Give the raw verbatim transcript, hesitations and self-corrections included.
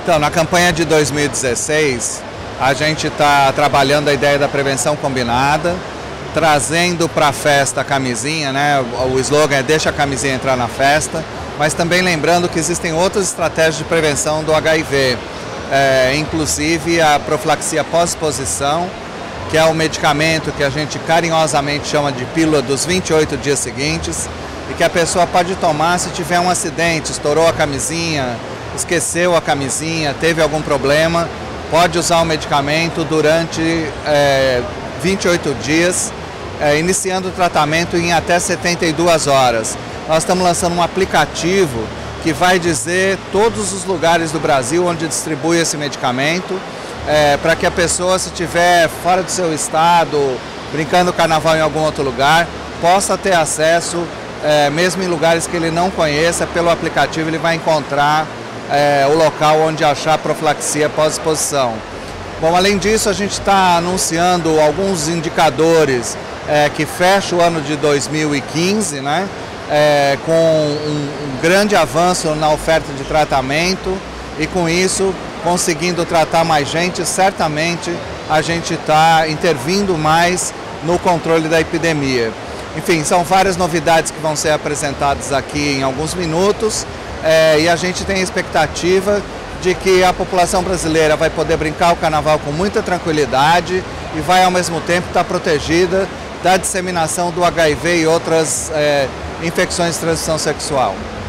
Então, na campanha de dois mil e dezesseis, a gente está trabalhando a ideia da prevenção combinada, trazendo para a festa a camisinha, né? O slogan é deixa a camisinha entrar na festa, mas também lembrando que existem outras estratégias de prevenção do H I V, é, inclusive a profilaxia pós-exposição, que é o medicamento que a gente carinhosamente chama de pílula dos vinte e oito dias seguintes, e que a pessoa pode tomar se tiver um acidente, estourou a camisinha, esqueceu a camisinha, teve algum problema, pode usar o medicamento durante é, vinte e oito dias, é, iniciando o tratamento em até setenta e duas horas. Nós estamos lançando um aplicativo que vai dizer todos os lugares do Brasil onde distribui esse medicamento, é, para que a pessoa, se estiver fora do seu estado, brincando carnaval em algum outro lugar, possa ter acesso, é, mesmo em lugares que ele não conheça, pelo aplicativo ele vai encontrar É, o local onde achar profilaxia pós-exposição. Bom, além disso, a gente está anunciando alguns indicadores é, que fecham o ano de dois mil e quinze, né, é, com um, um grande avanço na oferta de tratamento, e com isso, conseguindo tratar mais gente, certamente a gente está intervindo mais no controle da epidemia. Enfim, são várias novidades que vão ser apresentadas aqui em alguns minutos. É, e a gente tem a expectativa de que a população brasileira vai poder brincar o carnaval com muita tranquilidade e vai ao mesmo tempo estar protegida da disseminação do H I V e outras é, infecções de transmissão sexual.